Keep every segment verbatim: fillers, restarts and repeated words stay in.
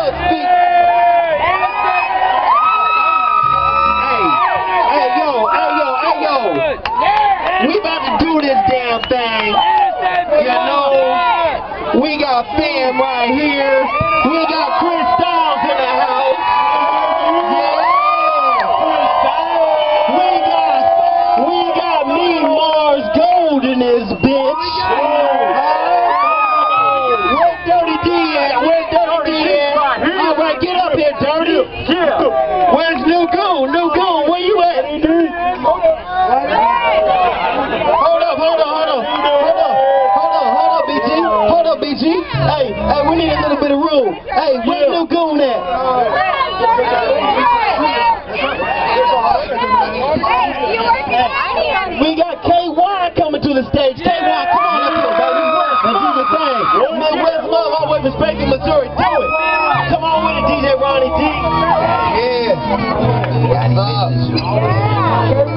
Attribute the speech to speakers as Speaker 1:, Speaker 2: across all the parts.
Speaker 1: look, speak. Hey, hey, yo, hey, yo, hey, yo. We about to do this damn thing. You know, we got fam right here. We got Chris Styles in the house. Yeah. We got, we got me, Mars Gold in this bitch. Where Dirty D at? Where Dirty D at? All right, get up here, Dirty. Where's New Goon? New Goon, where you at? Hold up, hold up, hold up, hold up, hold up, hold up, B G, hold up, B G. Hey, hey, we need a little bit of room. Hey, where's New Goon at? We got K Y coming to the stage. K Y, come on up here, baby. Let's do the thing. Midwest love, always respecting Missouri. Do it. Come on with it, D J Ronnie D. Yeah. What's up? K Y.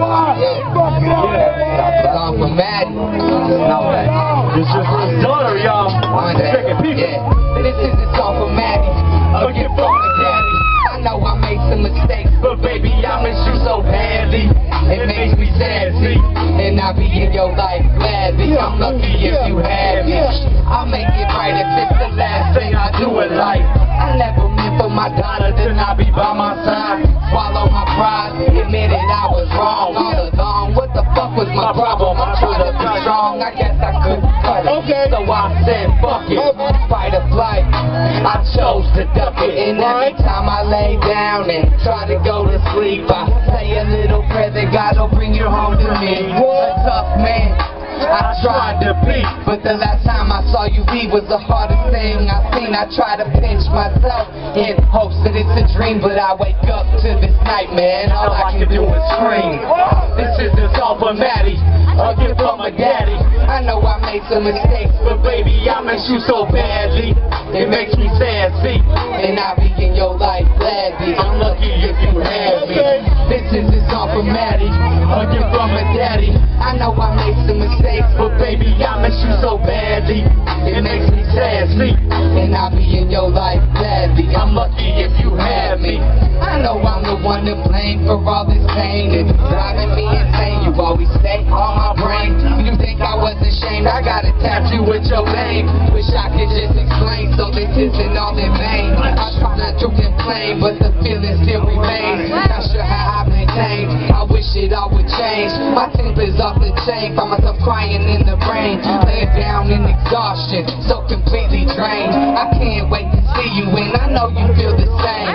Speaker 1: It's on for Matt. No, this is for his daughter, y'all. Second people. Yeah. This is the song for Maddie. A gift from my daddy. I know I made some mistakes, but baby, I miss you so badly. It makes me sad, see, and I'll be in your life gladly. I'm lucky if you have me. I'll make it right if it's the last thing I do in life. I never meant for my daughter to not be by my side. Swallow my pride, admitted I was wrong all along. What the fuck was my problem? I'm trying to be strong. I guess I couldn't cut it, okay. So I said fuck it, fight or flight. I chose to duck it, and every time I lay down and try to go to sleep, I say a little prayer that God will bring you home to me. A tough man I tried to be, but the last time I saw you leave was the hardest thing I seen. I try to pinch myself in hopes that it's a dream, but I wake up to this nightmare and all I can do is scream. This is the song for Maddie, a gift from my daddy. I know I made some mistakes, but baby, I miss you so badly. It makes me sad, see, and I'll be in your life gladly. I'm lucky if you have me. This is the song for Maddie, a gift from my daddy. I know I made some mistakes, but baby, I miss you so badly. It makes me sad, see, and I'll be in your life gladly. I'm lucky if you have me. I know I'm the one to blame for all this pain. It's driving me insane. You always stay on my brain. You think I was ashamed? I got a tattoo with your name. Wish I could just explain, so this isn't all in vain. I try not to complain, but the feeling still remains. Not sure how I've been changed. I wish it all would change. My temper's off the chain. Find myself crying in the rain, laying down in exhaustion, so completely drained. I can't wait to see you, and I know you feel the same.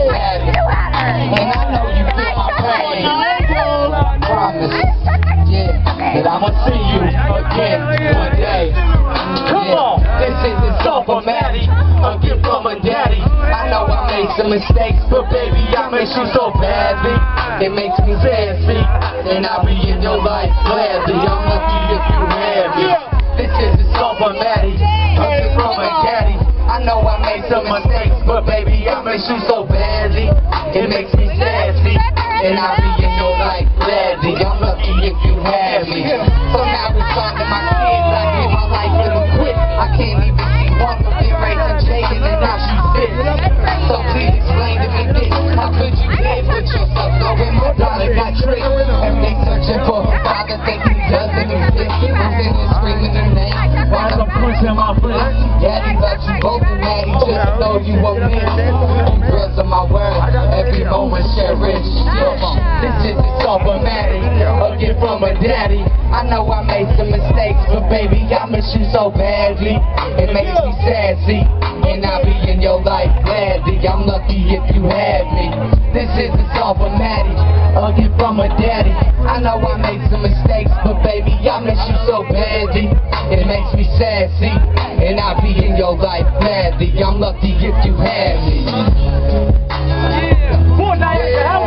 Speaker 1: And I know you feel my pain. Promise, yeah, that I'ma see you again one day. Come yeah. on, this is the song for Maddie, a gift from my daddy. I know I made some mistakes, but baby, I miss you so badly. It makes me sad, see, and I'll be in your life gladly. I'm lucky if you have me. This is the song for Maddie, a gift from my daddy. I know I made some mistakes, but baby, I miss you so badly. It makes me sad, see, and I'll be in your life gladly. I'm lucky if you have me. So now it's on to my kids. I give my life to them quick. I can't even see one for being raised and Jaden, and now she's fit. So please explain to me this. How could you live with yourself knowing my daughter got tricked? Every day searching for a father, thinking he doesn't exist. I'm sitting here screaming her name while I'm pushing my bliss. Daddy loves you both, and Daddy just know you won't miss. You girls are my word, every moment cherished. This is the song for Maddie, a gift from my daddy. I know I made some mistakes, but baby, I miss you so badly. It makes me sad, see, and I'll be in your life gladly. I'm lucky if you have me. This is the song for Maddie, a gift from my daddy. I know I made some mistakes, but baby, I miss you so badly. It makes me sad, see, and I'll be in your life gladly. I'm lucky if you have me. Yeah.